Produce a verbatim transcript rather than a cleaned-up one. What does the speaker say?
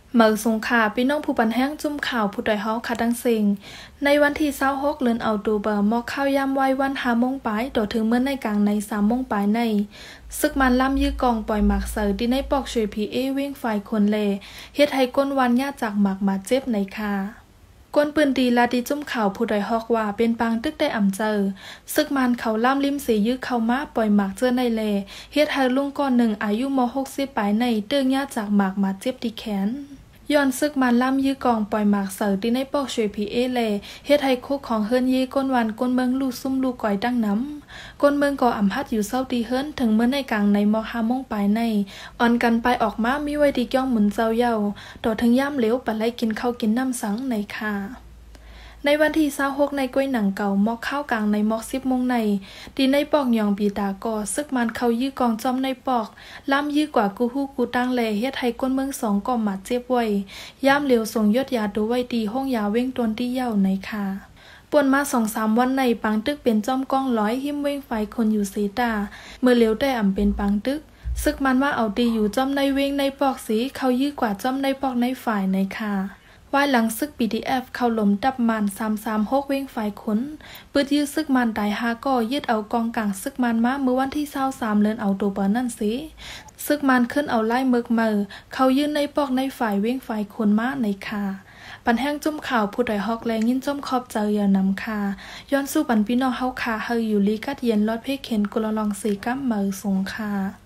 เมื่อสงขาพี่น้องผู้ปันแห้งจุ่มข่าวผู้ดอยเฮาคัดดังสิงในวันที่ยี่สิบหกเดือนเอาตูเบอร์มอกข้าวยามไว้วันห้าโมงปลายต่อถึงเมื่อในกลางในสามโมงปลายในซึกมันล่ำยื้อกองปล่อยหมากเสือที่ในปอกช่วยพีเอวิ่งไฟคนเลเฮ็ดให้ก้นวันญาจากหมากมาเจ็บในคาก้นปืนดีลาดีจุ่มข่าวผู้ดอยฮอกว่าเป็นปางตึกได้อ่ำเจอซึกมันเขาล่ำลิ้มสียื้อเข้ามาปล่อยหมากเจอในเลเฮ็ดให้ลุงก้อนหนึ่งอายุมหกสิบปลายในเตื้องญาจากหมากมาเจ็บที่แขนย้อนซึกมันล่ำยื้อกองปล่อยหมากเสือที่ในปอกช่วยพีเอเลเฮ็ดให้คุกของเฮิรนยีก้นวันก้นเมืองลูกซุ่มลูกก่อยดังน้ำก้นเมืองก่ออ่ำพัดอยู่เศร้าตีเฮิรนถึงเมื่อในกลางในมอห้าโมงปลายในอ่อนกันไปออกมามีไว้ดีก้องหมุนเจ้าเย้าต่อถึงย่ำเหลวปะไลกินข้าวกินน้ำสังในคาในวันที่ยี่สิบหกในก้วยหนังเก่ามอกข้าวกลางในมอกสิบโมงในดีในปอกยองปีตาก่อซึกมันเขายื้อกองจอมในปอกล่ำยื้อกว่ากูฮู้กูตั้งแลเฮ็ดให้ก้นเมืองสองก่อหมัดเจ็บไว้ย่ามเหลียวส่งยอดยาดูไว้ดีห้องยาเว้งตวนที่เย้าในคาป่วนมาสองสามวันในปังตึกเป็นจอมกองร้อยหิมเว้งไฟคนอยู่สีตาเมื่อเหลียวได้อ่ำเป็นปังตึกซึกมันว่าเอาดีอยู่จอมในเว้งในปอกสีเขายื้อกว่าจอมในปอกในฝ่ายในคาว่าหลังซึก บี ที เอฟ เข้าหลมดับมันสามสามหกเว้งฝ่ายขนปืดยื้อซึกมันตายหาก่อยึดเอากองกลางซึกมันมาเมื่อวันที่ยี่สิบสามเดือนเอาตัวเปิ้นนั่นสิซึกมันขึ้นเอาไล่เมึกเมอเขายืนในปอกในฝ่ายเว้งฝ่ายขนมาในคาปันแห้งจุ่มข่าวผู้ดอยฮอกแรงยินจมขอบเจออย่านำคาย้อนสู้ปันพี่น้องเฮาคาเฮยอยู่ลีกัดเย็นรอดเพเข็นกุลลองสีกัมเมอสงคา